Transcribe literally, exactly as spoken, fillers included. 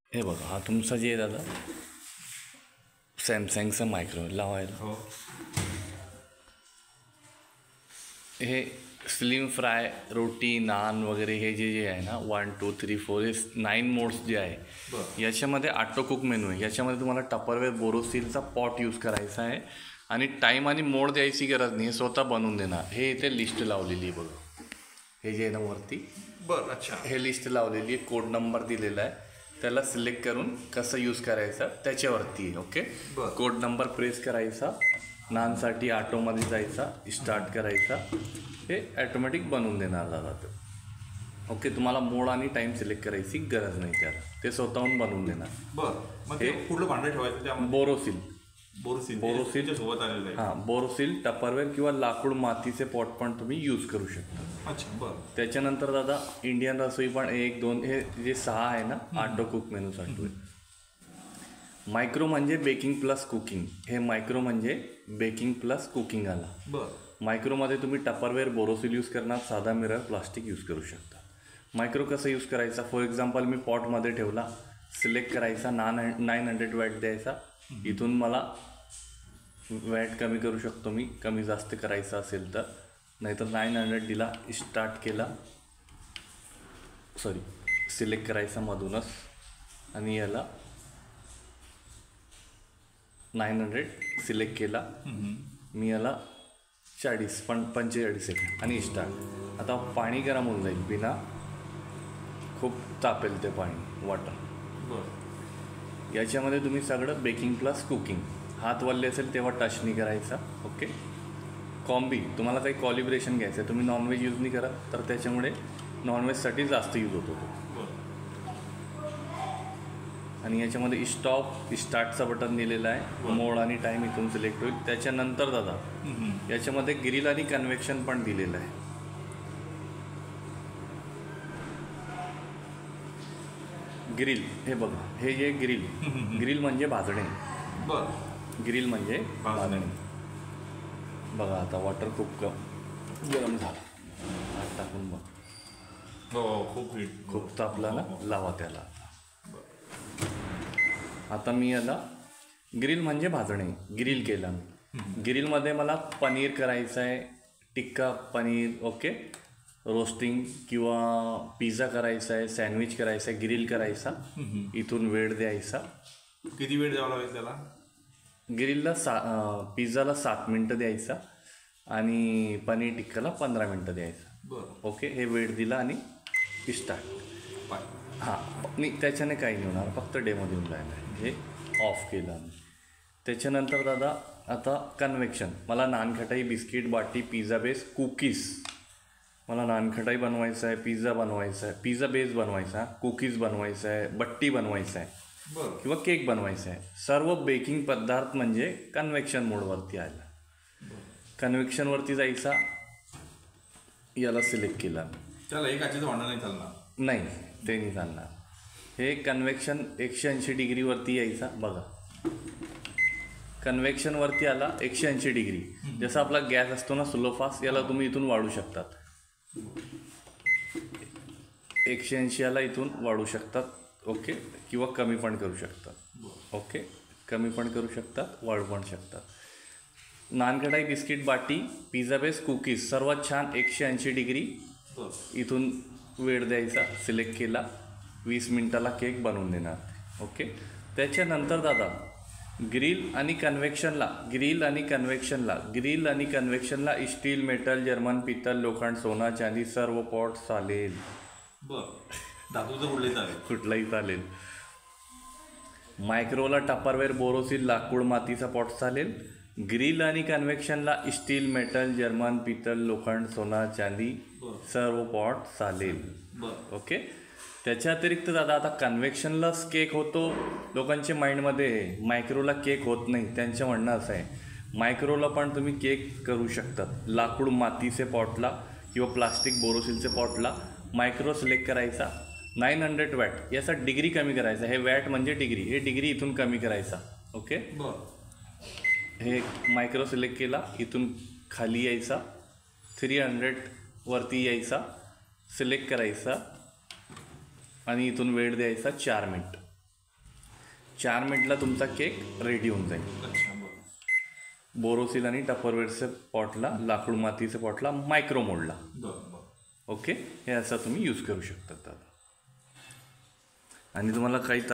हे बघा, हा तुमचा जे आहे दादा सॅमसंगचा मायक्रो लावायला. हो. हे स्लिम फ्राय, रोटी, नान वगैरे हे जे जे आहे ना, वन टू थ्री फोर हे नाईन मोड्स जे आहे बरं. याच्यामध्ये ऑटो कुक मेनू आहे. याच्यामध्ये तुम्हाला टपरवेअर बोरोसिलचा पॉट यूज करायचा आहे आणि टाईम आणि मोड द्यायची गरज नाही, हे स्वतः बनवून देणार. हे इथे लिस्ट लावलेली आहे बघा, हे जे आहे ना वरती. बरं. अच्छा. हे लिस्ट लावलेली आहे, कोड नंबर दिलेला आहे, त्याला सिलेक्ट करून कसं यूज करायचं त्याच्यावरती आहे. ओके, कोड नंबर प्रेस करायचा, नानसाठी ऑटोमध्ये जायचा, स्टार्ट करायचा, हे ॲटोमॅटिक बनवून देणार दादा ते. ओके, तुम्हाला मोड आणि टाईम सिलेक्ट करायची गरज नाही, त्याला ते स्वतःहून बनवून देणार. बरं. मग हे कुठलं भांडं ठेवायचं त्यामध्ये? बोरोसिल. बोरोसिल. बोरोसिल सोबत आलेलं आहे. हां, बोरोसिल टपरवेअर किंवा लाकूड मातीचे पॉट पण तुम्ही यूज करू शकता. अच्छा. बरं. त्याच्यानंतर दादा इंडियन रसोई पण एक दोन हे जे सहा आहे ना ऑटो कुक मेनूसाठी. मायक्रो म्हणजे बेकिंग प्लस कुकिंग. हे मायक्रो म्हणजे बेकिंग प्लस कुकिंग आला. बरं. मायक्रोमध्ये तुम्ही टपरवेअर, बोरोसिल यूज करणार, साधा मिरर, प्लास्टिक यूज करू शकता. मायक्रो कसं यूज करायचा, फॉर एक्झाम्पल मी पॉटमध्ये ठेवला, सिलेक्ट करायचा, नान नाईन हंड्रेड वॅट द्यायचा. इथून मला वॅट कमी करू शकतो मी, कमी जास्त करायचं असेल तर, नाहीतर नाईन हंड्रेड दिला, स्टार्ट केला, सॉरी सिलेक्ट करायचा मधूनच आणि याला नाईन हंड्रेड सिलेक्ट केला, मी याला चाळीस पण पंचेचाळीस सेकंड आणि स्टार्ट. आता पाणी गरम होऊन जाईल, बिना खूप तापेल ते पाणी, वॉटर. बरं. याच्यामध्ये तुम्ही सगळं बेकिंग प्लस कुकिंग, हात वल्ले असेल तेव्हा टच नाही करायचा. ओके, कॉम्बी, तुम्हाला काही कॉलिब्रेशन घ्यायचं आहे, तुम्ही नॉनव्हेज यूज नाही करत तर त्याच्यामुळे नॉनव्हेजसाठी जास्त यूज होतो तो. आणि याच्यामध्ये स्टॉप स्टार्टचं बटन दिलेलं आहे, मोड आणि टाईम इथून सिलेक्ट होईल. त्याच्यानंतर दादा याच्यामध्ये ग्रिल आणि कन्व्हेक्शन पण दिलेलं आहे. ग्रिल, हे बघा, हे जे ग्रिल ग्रिल म्हणजे भाजणे. बरं. ग्रिल म्हणजे भाजणे. बघा आता वॉटर खूप गरम झालं, हात टाकून बघ. हो, खूप हीट, खूप तापला ना, लावा त्याला. आता मी याला ग्रिल म्हणजे भाजणे, ग्रिल केला मी. ग्रिलमध्ये मला पनीर करायचं आहे, टिक्का पनीर, ओके, रोस्टिंग किंवा पिझ्झा करायचा आहे, सँडविच करायचा आहे, ग्रिल करायचा, इथून वेळ द्यायचा. किती वेळ द्यावा लागेल त्याला? ग्रिलला सा पिझ्झाला सात मिनटं द्यायचा आणि पनीर टिक्काला पंधरा मिनटं द्यायचा. बरं. ओके, हे वेळ दिला आणि स्टार्ट. हां, नाही त्याच्याने काही नाही होणार, फक्त डेमो देऊन राहिलं आहे. हे ऑफ केलं आम्ही. त्याच्यानंतर दादा आता कन्व्हेक्शन, मला nankhatai, biscuit, baati, pizza base, cookies, मला नानखटाई बनवायचं आहे, पिझ्झा बनवायचा आहे, पिझ्झा बेस बनवायचा आहे, कुकीज बनवायचं आहे, बट्टी बनवायचं आहे किंवा केक बनवायचा आहे. सर्व बेकिंग पदार्थ म्हणजे कन्व्हेक्शन मोडवरती आला. कन्व्हेक्शनवरती जायचा, याला सिलेक्ट केला. त्याला एक काचेचं भांडं नाही चालणार? नाही, ते नाही चालणार. हे कन्व्हेक्शन एकशे ऐंशी डिग्रीवरती यायचा. बघा, कन्व्हेक्शनवरती आला एकशे ऐंशी डिग्री. जसं आपला गॅस असतो ना स्लो फास्ट, याला तुम्ही इथून वाढू शकतात. एकशे ऐंशी याला इथून वाढू शकतात. ओके, किंवा कमी पण करू शकतात. ओके, कमी पण करू शकतात, वाढू पण शकतात. Nankatai, biscuit, baati, pizza base, cookies, सर्वात छान एकशे ऐंशी डिग्री. इथून वेळ द्यायचा, सिलेक्ट केला, वीस मिनटाला केक बनवून देणार. ओके, त्याच्यानंतर दादा ग्रिल आणि कन्व्हेक्शनला ग्रिल आणि कन्व्हेक्शनला ग्रिल आणि कन्व्हेक्शनला स्टील, मेटल, जर्मन, पितल, लोखंड, सोना, चांदी, सर्व पॉट चालेल. बरं. धातूचं कुठलंही चालेल? कुठलाही चालेल. मायक्रोला टपरवेअर, बोरोसिल, लाकूड मातीचा पॉट चालेल. ग्रिल आणि कन्व्हेक्शनला स्टील, मेटल, जर्मन, पितल, लोखंड, सोना, चांदी, सर्व पॉट चालेल. ओके, त्याच्या अतिरिक्त दादा आता कन्व्हेक्शनलाच केक होतो, लोकांच्या माइंडमध्ये मायक्रोला केक होत नाही, त्यांचं म्हणणं असं आहे. मायक्रोला पण तुम्ही केक करू शकतात. लाकूड मातीचे पॉटला किंवा प्लास्टिक बोरोसिलचे पॉटला मायक्रो सिलेक्ट करायचा, नाईन हंड्रेड वॅट, याचा डिग्री कमी करायचा. हे वॅट म्हणजे डिग्री, हे डिग्री इथून कमी करायचा. ओके, हे मायक्रो सिलेक्ट केला, इथून खाली यायचा, थ्री हंड्रेडवरती यायचा, सिलेक्ट करायचा आणि इथून वेळ द्यायचा चार मिनिट. चार मिनिटला तुमचा केक रेडी होऊन जाईल. अच्छा बरं बोरोसिल आणि टपरवेअरच्या पॉटला, लाकूड मातीच्या पॉटला मायक्रो मोडला. बरं बरं ओके, हे असं तुम्ही यूज करू शकता दादा. आणि तुम्हाला काही